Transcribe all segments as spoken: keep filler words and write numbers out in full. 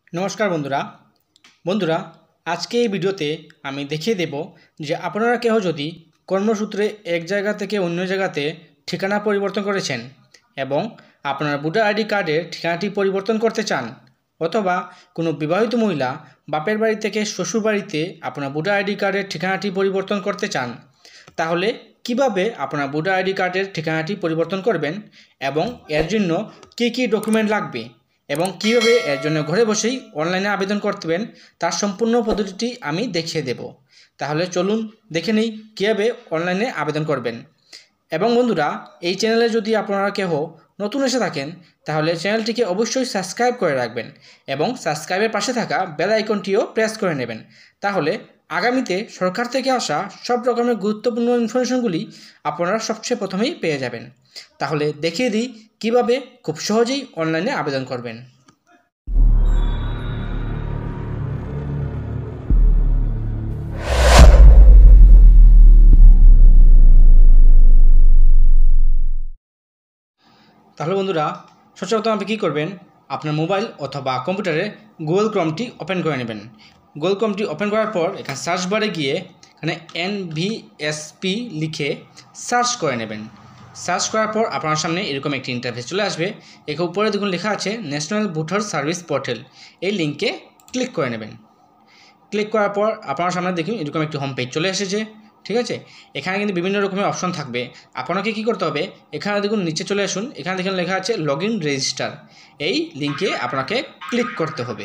নমস্কার বন্ধুরা বন্ধুরা আজকে এই ভিডিওতে আমি দেখিয়ে দেব যে আপনারা কেউ যদি কর্মসূত্রে এক জায়গা থেকে অন্য জায়গাতে ঠিকানা পরিবর্তন করেছেন এবং আপনার ভোটার আইডি কার্ডের ঠিকানাটি পরিবর্তন করতে চান অথবা কোনো বিবাহিত মহিলা বাপের বাড়ি থেকে শ্বশুর বাড়িতে আপনার ভোটার আইডি কার্ডের ঠিকানাটি পরিবর্তন করতে চান তাহলে কিভাবে আপনার ভোটার আইডি কার্ডের ঠিকানাটি পরিবর্তন করবেন এবং এর জন্য কী কী ডকুমেন্ট লাগবে এবং কীভাবে এর জন্য ঘরে বসেই অনলাইনে আবেদন করতেন তার সম্পূর্ণ পদ্ধতিটি আমি দেখিয়ে দেব। তাহলে চলুন দেখে নিই কীভাবে অনলাইনে আবেদন করবেন। এবং বন্ধুরা এই চ্যানেলে যদি আপনারা কেউ নতুন এসে থাকেন তাহলে চ্যানেলটিকে অবশ্যই সাবস্ক্রাইব করে রাখবেন এবং সাবস্ক্রাইবের পাশে থাকা বেল আইকনটিও প্রেস করে নেবেন। তাহলে আগামীতে সরকার থেকে আসা সব রকমের গুরুত্বপূর্ণ ইনফরমেশনগুলি আপনারা সবচেয়ে প্রথমেই পেয়ে যাবেন। তাহলে দেখিয়ে দিই কীভাবে খুব সহজেই অনলাইনে আবেদন করবেন। তাহলে বন্ধুরা সচরাচর আপনি কী করবেন, আপনার মোবাইল অথবা কম্পিউটারে গুগল ক্রোমটি ওপেন করে নেবেন। গুগল ক্রোমটি ওপেন করার পর এখানে সার্চ বারে গিয়ে এখানে এন ভি এস পি লিখে সার্চ করে নেবেন। সার্চ করার পর আপনার সামনে এরকম একটি ইন্টারফেস চলে আসবে। এখানে উপরে দেখুন লেখা আছে ন্যাশনাল ভোটার সার্ভিস পোর্টাল, এই লিঙ্কে ক্লিক করে নেবেন। ক্লিক করার পর আপনার সামনে দেখুন এরকম একটি হোম পেজ চলে এসেছে। ঠিক আছে, এখানে কিন্তু বিভিন্ন রকমের অপশন থাকবে। আপনাকে কি করতে হবে, এখানে দেখুন নিচে চলে আসুন, এখানে দেখুন লেখা আছে লগ ইন রেজিস্টার, এই লিঙ্কে আপনাকে ক্লিক করতে হবে।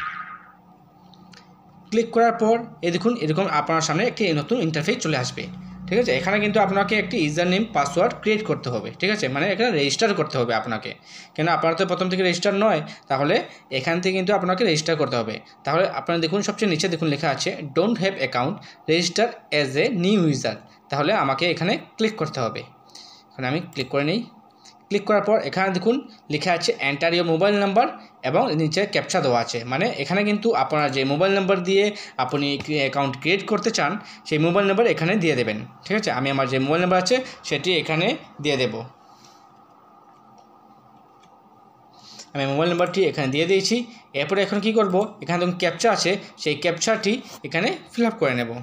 ক্লিক করার পর এই দেখুন এরকম আপনার সামনে একটি নতুন ইন্টারফেস চলে আসবে। ঠিক আছে, এখানে কিন্তু আপনাকে একটি ইউজার নেম পাসওয়ার্ড ক্রিয়েট করতে হবে। ঠিক আছে, মানে এখানে রেজিস্টার করতে হবে আপনাকে, কেন আপনার তো প্রথম থেকে রেজিস্টার নয়, তাহলে এখান থেকে কিন্তু আপনাকে রেজিস্টার করতে হবে। তাহলে আপনারা দেখুন সবচেয়ে নিচে দেখুন লেখা আছে don't have account register as a new user, তাহলে আমাকে এখানে ক্লিক করতে হবে। এখানে আমি ক্লিক করে নিই। ক্লিক করার পর এখানে দেখুন লেখা আছে এন্টার ইউর মোবাইল নাম্বার এবং নিচে ক্যাপচা দেওয়া আছে, মানে এখানে কিন্তু আপনার যে মোবাইল নাম্বার দিয়ে আপনি অ্যাকাউন্ট ক্রিয়েট করতে চান সেই মোবাইল নাম্বার এখানে দিয়ে দেবেন। ঠিক আছে, আমি আমার যে মোবাইল নাম্বার আছে সেটি এখানে দিয়ে দেব। আমি মোবাইল নাম্বারটি এখানে দিয়ে দিয়েছি। এরপরে এখন কি করব, এখানে দেখুন ক্যাপচা আছে, সেই ক্যাপচাটি এখানে ফিল আপ করে নেব।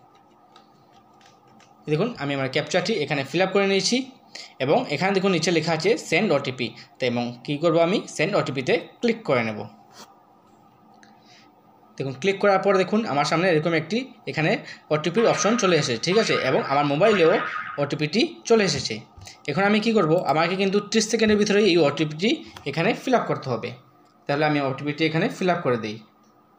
দেখুন আমি আমার ক্যাপচাটি এখানে ফিল আপ করে নিয়েছি এবং এখানে দেখুন নিচে লেখা আছে সেন্ড ওটিপি, তো এবং কী করবো আমি সেন্ড ওটিপিতে ক্লিক করে নেব। দেখুন ক্লিক করার পর দেখুন আমার সামনে এরকম একটি এখানে ওটিপির অপশন চলে এসেছে। ঠিক আছে, এবং আমার মোবাইলেও ওটিপিটি চলে এসেছে। এখন আমি কি করব, আমাকে কিন্তু ত্রিশ সেকেন্ডের ভিতরে এই ওটিপিটি এখানে ফিল আপ করতে হবে। তাহলে আমি ওটিপিটি এখানে ফিল আপ করে দিই।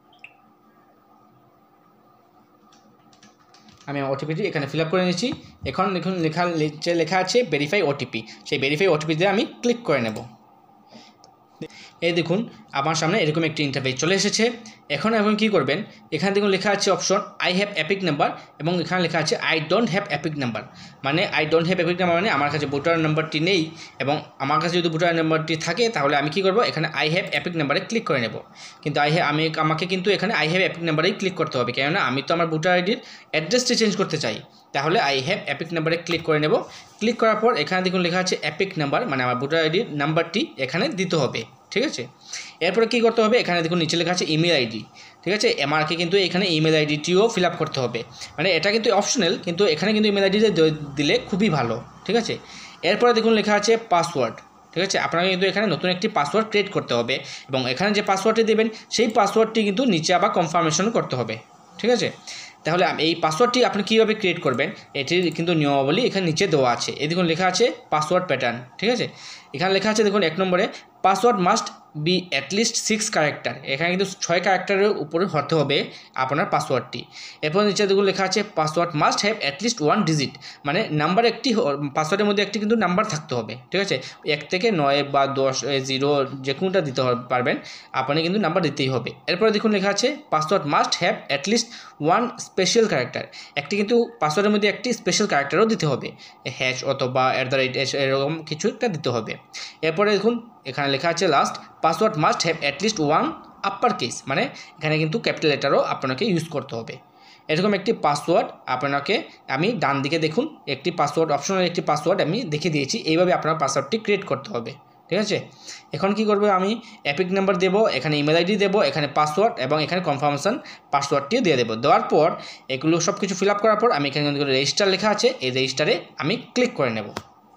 আমি ওটিপিটি এখানে ফিল আপ করে নিয়েছি। এখন দেখুন লেখা লেখা আছে ভেরিফাই ওটিপি, সেই ভেরিফাই ওটিপিতে আমি ক্লিক করে নেব। এই দেখুন আমার সামনে এরকম একটি ইন্টারফেস চলে এসেছে। এখন এখন কী করবেন, এখানে দেখুন লেখা আছে option I have EPIC number এবং এখানে লেখা আছে I don't have EPIC number, মানে I don't have EPIC number মানে আমার কাছে ভোটার নাম্বারটি নেই, এবং আমার কাছে যদি ভোটার নাম্বারটি থাকে তাহলে আমি কী করব, এখানে আই হ্যাভ অ্যাপিক নাম্বারে ক্লিক করে নেব। কিন্তু আই হ্যাভ আমি আমাকে কিন্তু এখানে আই হ্যাভ অ্যাপিক নাম্বারেই ক্লিক করতে হবে, কেননা আমি তো আমার ভোটার আইডির অ্যাড্রেসটি চেঞ্জ করতে চাই। তাহলে আই হ্যাভ অ্যাপিক নাম্বারে ক্লিক করে নেব। ক্লিক করার পর এখানে দেখুন লেখা আছে অ্যাপিক নাম্বার, মানে আমার ভোটার আইডির নাম্বারটি এখানে দিতে হবে। ঠিক আছে, এরপরে কী করতে হবে, এখানে দেখুন নিচে লেখা আছে ইমেল আইডি। ঠিক আছে, আমাকে কিন্তু এখানে ইমেল আইডিটিও ফিল আপ করতে হবে, মানে এটা কিন্তু অপশনাল, কিন্তু এখানে কিন্তু ইমেল আইডি দিলে খুবই ভালো। ঠিক আছে, এরপরে দেখুন লেখা আছে পাসওয়ার্ড। ঠিক আছে, আপনাকে কিন্তু এখানে নতুন একটি পাসওয়ার্ড ক্রিয়েট করতে হবে এবং এখানে যে পাসওয়ার্ডটি দেবেন সেই পাসওয়ার্ডটি কিন্তু নিচে আবার কনফার্মেশন করতে হবে। ঠিক আছে, তাহলে এই পাসওয়ার্ডটি আপনি কীভাবে ক্রিয়েট করবেন এটির কিন্তু নিয়মাবলী এখানে নিচে দেওয়া আছে। এই দেখুন লেখা আছে পাসওয়ার্ড প্যাটার্ন। ঠিক আছে, এখানে লেখা আছে দেখুন এক নম্বরে password must be at least six character, এখানে কিন্তু ছয় ক্যারেক্টারের উপরে হতে হবে আপনার পাসওয়ার্ডটি। এরপর নিচে দেখুন লেখা আছে password must have at least one digit, মানে নাম্বার একটি পাসওয়ার্ডের মধ্যে একটি কিন্তু নাম্বার থাকতে হবে। ঠিক আছে, এক থেকে নয় বা দশ জিরো যে কোনটা দিতে পারবেন আপনি কিন্তু নাম্বার দিতেই হবে। এরপরে দেখুন লেখা আছে password must have at least one special character, একটি কিন্তু পাসওয়ার্ডের মধ্যে একটি স্পেশাল ক্যারেক্টারও দিতে হবে, হ্যাশ অথবা অ্যাট দ্য রেট এরকম কিছু একটা দিতে হবে। এরপরে দেখুন এখানে লেখা আছে last password must have at least one upper case, মানে এখানে কিন্তু ক্যাপিটাল লেটারও আপনাকে ইউজ করতে হবে। এরকম একটি পাসওয়ার্ড আপনাকে আমি ডান দিকে দেখুন একটি পাসওয়ার্ড অপশনাল একটি পাসওয়ার্ড আমি দেখে দিয়েছি, এইভাবে আপনার পাসওয়ার্ডটি ক্রিয়েট করতে হবে। ঠিক আছে। এখন কি করব, আমি এপিক নাম্বার দেব, এখানে ইমেল আইডি দেব, এখানে পাসওয়ার্ড এবং এখানে কনফার্মেশন পাসওয়ার্ডটিও দিয়ে দেবো। দেওয়ার পর এগুলো সব কিছু ফিল আপ করার পর আমি এখানে রেজিস্টার লেখা আছে, এই রেজিস্টারে আমি ক্লিক করে নেব।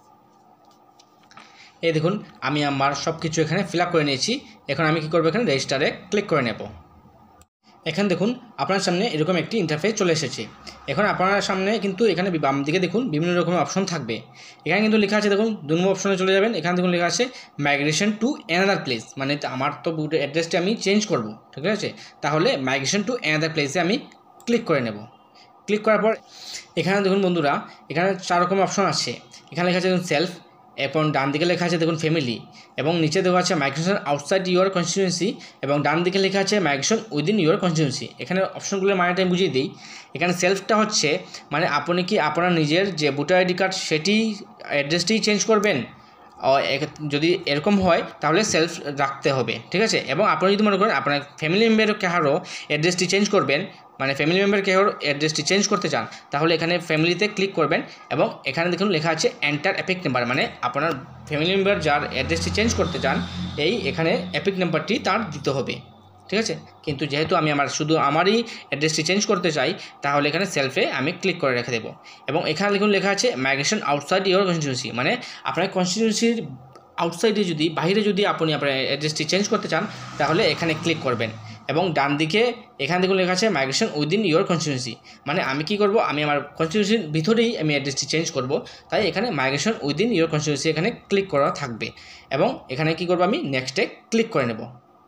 এই দেখুন আমি আমার সব কিছু এখানে ফিল আপ করে নিয়েছি। এখন আমি কি করব, এখানে রেজিস্টারে ক্লিক করে নেব। এখানে দেখুন আপনার সামনে এরকম একটি ইন্টারফেস চলে এসেছে। এখন আপনার সামনে কিন্তু এখানে বাম দিকে দেখুন বিভিন্ন রকমের অপশন থাকবে। এখানে কিন্তু লেখা আছে দেখুন দুই নম্বর অপশনে চলে যাবেন। এখানে দেখুন লেখা আছে মাইগ্রেশন টু অ্যানাদার প্লেস, মানে আমার তো অ্যাড্রেসটি আমি চেঞ্জ করব, ঠিক আছে। তাহলে মাইগ্রেশন টু অ্যানাদার প্লেসে আমি ক্লিক করে নেব। ক্লিক করার পর এখানে দেখুন বন্ধুরা, এখানে চার রকমের অপশন আছে। এখানে লেখা আছে দেখুন সেলফ, এবং ডান দিকে লেখা আছে দেখুন ফ্যামিলি, এবং নিচে দেওয়া আছে মাইগ্রেশন আউটসাইড ইউর কনস্টিটিউয়েন্সি, এবং ডান দিকে লেখা আছে মাইগ্রেশন উইদিন ইউর কনস্টিটিউয়েন্সি। এখানে অপশনগুলোর মানেটা আমি বুঝিয়ে দিই। এখানে সেলফটা হচ্ছে মানে আপনি কি আপনার নিজের যে ভোটার আইডি কার্ড সেটি অ্যাড্রেসটি চেঞ্জ করবেন, যদি এরকম হয় তাহলে সেলফ রাখতে হবে, ঠিক আছে। এবং আপনি যদি মনে করেন আপনার ফ্যামিলি মেম্বারও কারো অ্যাড্রেসটি চেঞ্জ করবেন, মানে ফ্যামিলি মেম্বার কেউ অ্যাড্রেসটি চেঞ্জ করতে চান, তাহলে এখানে ফ্যামিলিতে ক্লিক করবেন এবং এখানে দেখুন লেখা আছে এন্টার এপিক নাম্বার, মানে আপনার ফ্যামিলি মেম্বার যার অ্যাড্রেসটি চেঞ্জ করতে চান এই এখানে এপিক নাম্বারটি তার দিতে হবে, ঠিক আছে। কিন্তু যেহেতু আমি আমার শুধু আমারই অ্যাড্রেসটি চেঞ্জ করতে চাই, তাহলে এখানে সেলফে আমি ক্লিক করে রেখে দেবো। এবং এখানে দেখুন লেখা আছে মাইগ্রেশন আউটসাইড ইউর কনস্টিটিউয়েন্সি, মানে আপনার কনস্টিটিউয়েন্সির আউটসাইডে যদি বাইরে যদি আপনি আপনার অ্যাড্রেসটি চেঞ্জ করতে চান, তাহলে এখানে ক্লিক করবেন। এবং ডান দিকে এখানে দেখুন লেখা আছে মাইগ্রেশন উইদিন ইউর কনস্টিটিউয়েন্সি, মানে আমি কি করব, আমি আমার কনস্টিটিউয়েন্সির ভিতরেই আমি অ্যাড্রেসটি চেঞ্জ করব, তাই এখানে মাইগ্রেশন উইদিন ইউর কনস্টিটিউয়েন্সি এখানে ক্লিক করা থাকবে। এবং এখানে কি করব, আমি নেক্সটে ক্লিক করে নেব।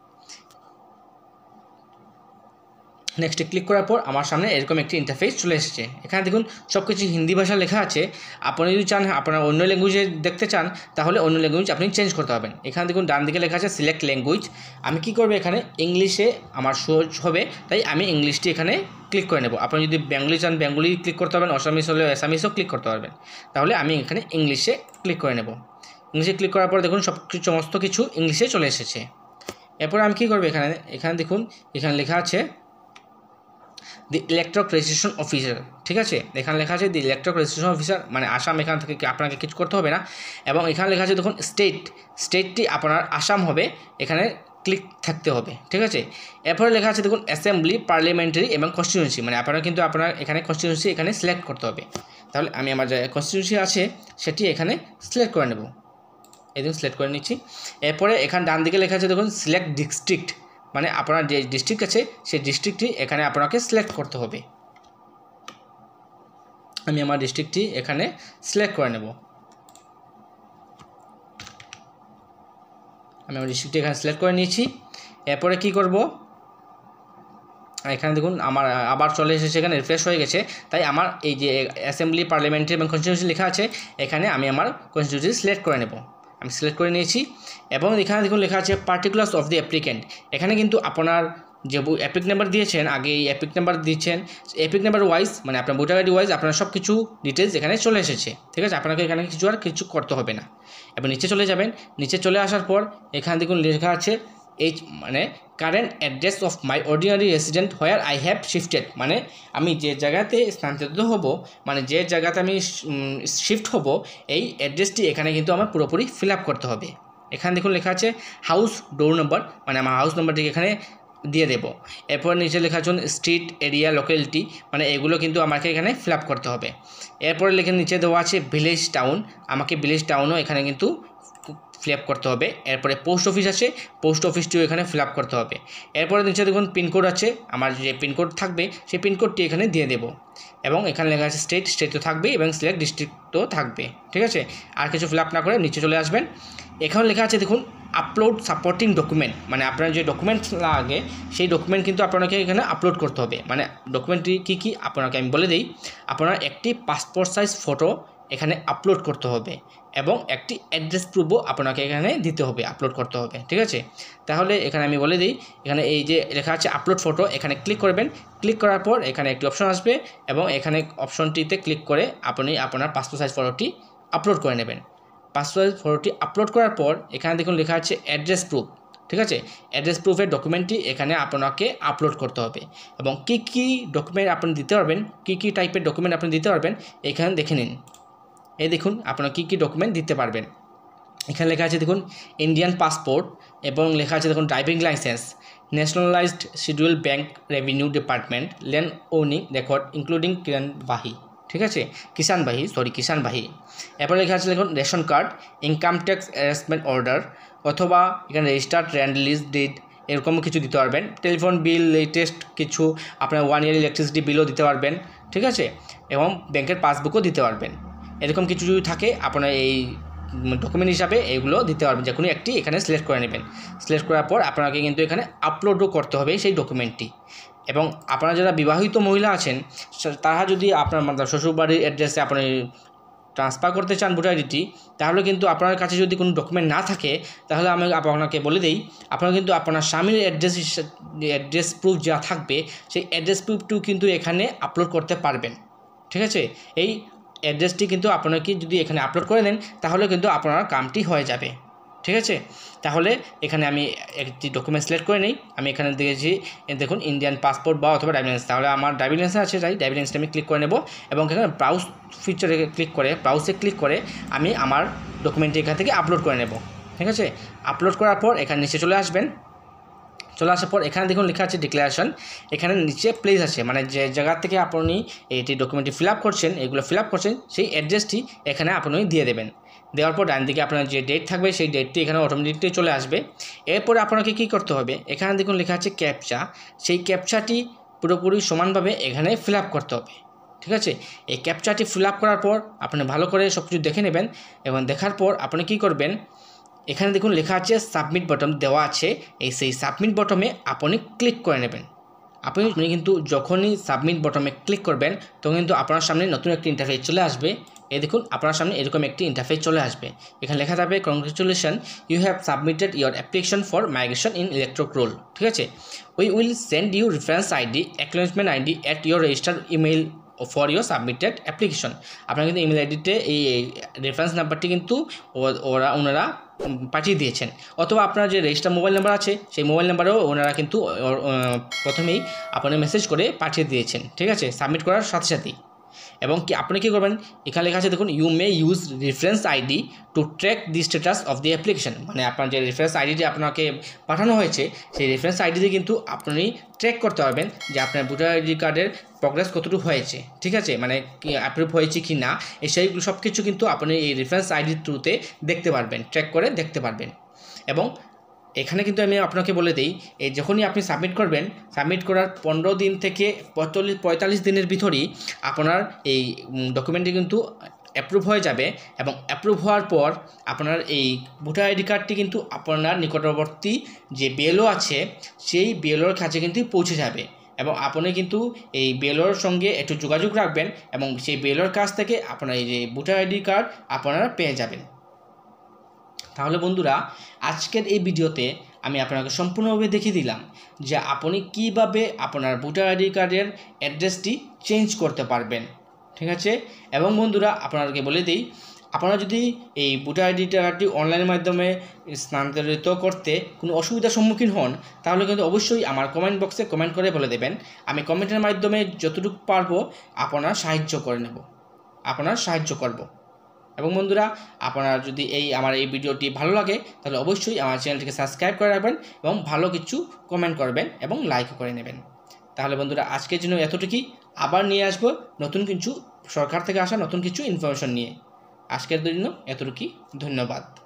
নেক্সটে ক্লিক করার পর আমার সামনে এরকম একটি ইন্টারফেস চলে এসেছে। এখানে দেখুন সব কিছু হিন্দি ভাষা লেখা আছে। আপনি যদি চান আপনার অন্য ল্যাঙ্গুয়েজে দেখতে চান, তাহলে অন্য ল্যাঙ্গুয়েজ আপনি চেঞ্জ করতে পারবেন। এখানে দেখুন ডান দিকে লেখা আছে সিলেক্ট ল্যাঙ্গুয়েজ। আমি কি করব, এখানে ইংলিশে আমার সহজ হবে, তাই আমি ইংলিশটি এখানে ক্লিক করে নেব। আপনি যদি বেঙ্গলি চান বেঙ্গলি ক্লিক করতে পারবেন, আসামিস হলে আসামিসও ক্লিক করতে পারবেন। তাহলে আমি এখানে ইংলিশে ক্লিক করে নেব। ইংলিশে ক্লিক করার পর দেখুন সব কিছু সমস্ত কিছু ইংলিশে চলে এসেছে। এরপর আমি কী করবো, এখানে এখানে দেখুন এখানে লেখা আছে দি ইলেকট্রিক রেজিস্ট্রেশন অফিসার, ঠিক আছে। এখানে লেখা আছে দি ইলেকট্রিক রেজিস্ট্রেশন অফিসার, মানে আসাম। এখান থেকে আপনাকে কিছু করতে হবে না। এবং এখানে লেখা আছে দেখুন স্টেট, স্টেটটি আপনার আসাম হবে, এখানে ক্লিক থাকতে হবে, ঠিক আছে। এরপরে লেখা আছে দেখুন অ্যাসেম্বলি, পার্লামেন্টারি এবং কনস্টিটিউয়েন্সি, মানে আপনারা কিন্তু আপনার এখানে কনস্টিটিউয়েন্সি এখানে সিলেক্ট করতে হবে। তাহলে আমি আমার যে কনস্টিটিউয়েন্সি আছে সেটি এখানে সিলেক্ট করে নেব। এই দেখুন সিলেক্ট করে নিচ্ছি। এরপরে এখানে ডান দিকে লেখা আছে দেখুন সিলেক্ট ডিস্ট্রিক্ট, মানে আপনার যে ডিস্ট্রিক্ট আছে সেই ডিস্ট্রিক্টটি এখানে আপনাকে সিলেক্ট করতে হবে। আমি আমার ডিস্ট্রিক্টটি এখানে সিলেক্ট করে নেব। আমি আমার ডিস্ট্রিক্টটি এখানে সিলেক্ট করে নিয়েছি। এরপরে কি করব, এখানে দেখুন আমার আবার চলে এসেছে, এখানে রিফ্রেশ হয়ে গেছে। তাই আমার এই যে অ্যাসেম্বলি, পার্লামেন্টারি এবং কনস্টিটিউয়েন্সি লেখা আছে, এখানে আমি আমার কনস্টিটিউয়েন্সি সিলেক্ট করে নেব। আমি সিলেক্ট করে নিয়েছি। এবং এখানে দেখুন লেখা আছে পার্টিকুলার্স অফ দি অ্যাপ্লিক্যান্ট। এখানে কিন্তু আপনার যে এপিক নাম্বার দিয়েছেন, আগে এই এপিক নাম্বার দিচ্ছেন, এপিক নাম্বার ওয়াইজ মানে আপনার ভোটার আইডি ওয়াইজ আপনার সব কিছু ডিটেলস এখানে চলে এসেছে, ঠিক আছে। আপনাকে এখানে কিছু আর কিছু করতে হবে না। এবার নিচে চলে যাবেন। নিচে চলে আসার পর এখানে দেখুন লেখা আছে এইচ, মানে current address of my ordinary resident where I have shifted, মানে আমি যে জায়গাতে স্থানান্তরিত হব, মানে যে জায়গাতে আমি শিফট হব, এই অ্যাড্রেসটি এখানে কিন্তু আমার পুরোপুরি ফিল আপ করতে হবে। এখানে দেখুন লেখা আছে হাউস ডোর নাম্বার, মানে আমার হাউস নাম্বারটি এখানে দিয়ে দেব। এরপর নিচে লেখা আছে স্ট্রিট, এরিয়া, লোকালিটি, মানে এগুলো কিন্তু আমাকে এখানে ফিল আপ করতে হবে। এরপরে লেখে নিচে দেওয়া আছে ভিলেজ টাউন, আমাকে ভিলেজ টাউনও এখানে কিন্তু ফিল আপ করতে হবে। এরপরে পোস্ট অফিস আছে, পোস্ট অফিসটিও এখানে ফিল আপ করতে হবে। এরপরে নিচে দেখুন পিনকোড আছে, আমার যে পিনকোড থাকবে সেই পিনকোডটি এখানে দিয়ে দেব। এবং এখানে লেখা আছে স্টেট, স্টেটও থাকবে এবং সিলেক্ট ডিস্ট্রিক্টও থাকবে, ঠিক আছে। আর কিছু ফিল আপ না করে নিচে চলে আসবেন। এখানে লেখা আছে দেখুন আপলোড সাপোর্টিং ডকুমেন্ট, মানে আপনার যে ডকুমেন্ট লাগে সেই ডকুমেন্ট কিন্তু আপনাকে এখানে আপলোড করতে হবে। মানে ডকুমেন্টটি কী কী আপনাকে আমি বলে দিই। আপনার একটি পাসপোর্ট সাইজ ফটো এখানে আপলোড করতে হবে এবং একটি অ্যাড্রেস প্রুফও আপনাকে এখানে দিতে হবে, আপলোড করতে হবে, ঠিক আছে। তাহলে এখানে আমি বলে দিই, এখানে এই যে লেখা আছে আপলোড ফটো, এখানে ক্লিক করবেন। ক্লিক করার পর এখানে একটি অপশন আসবে এবং এখানে অপশনটিতে ক্লিক করে আপনি আপনার পাসপোর্ট সাইজ ফটোটি আপলোড করে নেবেন। পাসপোর্ট সাইজ ফটোটি আপলোড করার পর এখানে দেখুন লেখা আছে অ্যাড্রেস প্রুফ, ঠিক আছে। অ্যাড্রেস প্রুফের ডকুমেন্টটি এখানে আপনাকে আপলোড করতে হবে এবং কী কী ডকুমেন্ট আপনি দিতে পারবেন, কী কী টাইপের ডকুমেন্ট আপনি দিতে পারবেন এখানে দেখে নিন। এই দেখুন আপনারা কী কী ডকুমেন্ট দিতে পারবেন। এখানে লেখা আছে দেখুন ইন্ডিয়ান পাসপোর্ট এবং লেখা আছে দেখুন driving licence, nationalised schedule bank revenue department, land owning record including কিষানবাহী, ঠিক আছে, কিষানবাহী সরি কিষানবাহী। এরপর লেখা আছে দেখুন ration card, income tax arrangement order, অথবা এখানে রেজিস্টার্ড ল্যান্ড লিজ ডিড, এরকম কিছু দিতে পারবেন। টেলিফোন বিল, লেটেস্ট কিছু আপনার ওয়ান ইয়ার ইলেকট্রিসিটি বিলও দিতে পারবেন, ঠিক আছে, এবং ব্যাংকের পাসবুকও দিতে পারবেন। এরকম কিছু যদি থাকে আপনার এই ডকুমেন্ট হিসাবে এগুলো দিতে পারবেন, যে কোনো একটি এখানে সিলেক্ট করে নেবেন। সিলেক্ট করার পর আপনাকে কিন্তু এখানে আপলোডও করতে হবে সেই ডকুমেন্টটি। এবং আপনারা যারা বিবাহিত মহিলা আছেন তারা যদি আপনার মানে শ্বশুরবাড়ির অ্যাড্রেসে আপনি ট্রান্সফার করতে চান ভোটার আইডিটি, তাহলে কিন্তু আপনার কাছে যদি কোনো ডকুমেন্ট না থাকে তাহলে আমি আপনাকে বলে দিই, আপনারা কিন্তু আপনার স্বামীর অ্যাড্রেস অ্যাড্রেস প্রুফ যা থাকবে সেই অ্যাড্রেস প্রুফটিও কিন্তু এখানে আপলোড করতে পারবেন, ঠিক আছে। এই অ্যাড্রেসটি কিন্তু আপনাকে যদি এখানে আপলোড করে দেন তাহলে কিন্তু আপনার কামটি হয়ে যাবে, ঠিক আছে। তাহলে এখানে আমি একটি ডকুমেন্ট সিলেক্ট করে নিই। আমি এখানে দেখেছি দেখুন ইন্ডিয়ান পাসপোর্ট বা অথবা ড্রাইভিং লাইসেন্স, তাহলে আমার ড্রাইভিং লাইসেন্স আছে, তাই ড্রাইভিং লাইসেন্সটা আমি ক্লিক করে নেব এবং এখানে ব্রাউজ ফিচারে ক্লিক করে ব্রাউজে ক্লিক করে আমি আমার ডকুমেন্টটি এখান থেকে আপলোড করে নেব, ঠিক আছে। আপলোড করার পর এখানে নিচে চলে আসবেন। চলে আসার পর এখানে দেখুন লেখা আছে ডিক্লারেশন, এখানে নিচে প্লেস আছে, মানে যে জায়গা থেকে আপনি এইটি ডকুমেন্টটি ফিল আপ করছেন, এগুলো ফিল আপ করছেন সেই অ্যাড্রেসটি এখানে আপনি দিয়ে দেবেন। দেওয়ার পর ডান দিকে আপনার যে ডেট থাকবে সেই ডেটটি এখানে অটোমেটিকলি চলে আসবে। এরপরে আপনাকে কী করতে হবে, এখানে দেখুন লেখা আছে ক্যাপচা, সেই ক্যাপচাটি পুরোপুরি সমানভাবে এখানে ফিল আপ করতে হবে, ঠিক আছে। এই ক্যাপচাটি ফিল আপ করার পর আপনি ভালো করে সব কিছু দেখে নেবেন এবং দেখার পর আপনি কী করবেন, এখানে দেখুন লেখা আছে সাবমিট বটন দেওয়া আছে, এই সেই সাবমিট বটমে আপনি ক্লিক করে নেবেন। আপনি কিন্তু যখনই সাবমিট বটমে ক্লিক করবেন তখন কিন্তু আপনার সামনে নতুন একটি ইন্টারফেস চলে আসবে। এই দেখুন আপনার সামনে এরকম একটি ইন্টারফেস চলে আসবে, এখানে লেখা থাকবে congratulation you have submitted your application for migration in electric roll, ঠিক আছে। We will send you reference ID acknowledgement ID at your registered email for your submitted application. আপনার কিন্তু ইমেল আইডিতে এই রেফারেন্স নাম্বারটি কিন্তু ওরা ওনারা পাঠিয়ে দিয়েছেন, অথবা আপনার যে রেজিস্টার মোবাইল নাম্বার আছে সেই মোবাইল নাম্বারেও ওনারা কিন্তু প্রথমেই আপনার মেসেজ করে পাঠিয়ে দিয়েছেন, ঠিক আছে, সাবমিট করার সাথে সাথেই। এবং কি আপনি কী করবেন, এখানে লেখা আছে দেখুন you may use reference ID to track the status of the application, মানে আপনার যে রেফারেন্স আইডিটি আপনাকে পাঠানো হয়েছে সেই রেফারেন্স আইডিতে কিন্তু আপনি ট্র্যাক করতে পারবেন যে আপনার ভোটার আইডি কার্ডের প্রগ্রেস কতটুকু হয়েছে, ঠিক আছে, মানে অ্যাপ্রুভ হয়েছে কি না, এই সেইগুলো সব কিছু কিন্তু আপনি এই রেফারেন্স আইডির থ্রুতে দেখতে পারবেন, ট্র্যাক করে দেখতে পারবেন। এবং এখানে কিন্তু আমি আপনাকে বলে দিই, এই যখনই আপনি সাবমিট করবেন, সাবমিট করার পনেরো দিন থেকে পঁয়তাল্লিশ পঁয়তাল্লিশ দিনের ভিতরেই আপনার এই ডকুমেন্টটি কিন্তু অ্যাপ্রুভ হয়ে যাবে। এবং অ্যাপ্রুভ হওয়ার পর আপনার এই ভোটার আইডি কার্ডটি কিন্তু আপনার নিকটবর্তী যে বিএলও আছে সেই বিএলওর কাছে কিন্তু পৌঁছে যাবে, এবং আপনি কিন্তু এই বিএলওর সঙ্গে একটু যোগাযোগ রাখবেন এবং সেই বিএলওর কাছ থেকে আপনার এই যে ভোটার আইডি কার্ড আপনারা পেয়ে যাবেন। তাহলে বন্ধুরা আজকের এই ভিডিওতে আমি আপনাকে সম্পূর্ণভাবে দেখিয়ে দিলাম যে আপনি কিভাবে আপনার ভোটার আইডি কার্ডের অ্যাড্রেসটি চেঞ্জ করতে পারবেন, ঠিক আছে। এবং বন্ধুরা আপনাদেরকে বলে দিই, আপনারা যদি এই ভোটার আইডি কার্ডটি অনলাইনের মাধ্যমে স্থানান্তরিত করতে কোনো অসুবিধার সম্মুখীন হন তাহলে কিন্তু অবশ্যই আমার কমেন্ট বক্সে কমেন্ট করে বলে দেবেন, আমি কমেন্টের মাধ্যমে যতটুকু পারবো আপনার সাহায্য করে নেব, আপনার সাহায্য করব। এবং বন্ধুরা আপনারা যদি এই আমার এই ভিডিওটি ভালো লাগে তাহলে অবশ্যই আমার চ্যানেলটিকে সাবস্ক্রাইব করে রাখবেন এবং ভালো কিছু কমেন্ট করবেন এবং লাইক করে নেবেন। তাহলে বন্ধুরা আজকের জন্য এতটুকুই, আবার নিয়ে আসবো নতুন কিছু সরকার থেকে আসা নতুন কিছু ইনফরমেশন নিয়ে। আজকের জন্য এতটুকুই, ধন্যবাদ।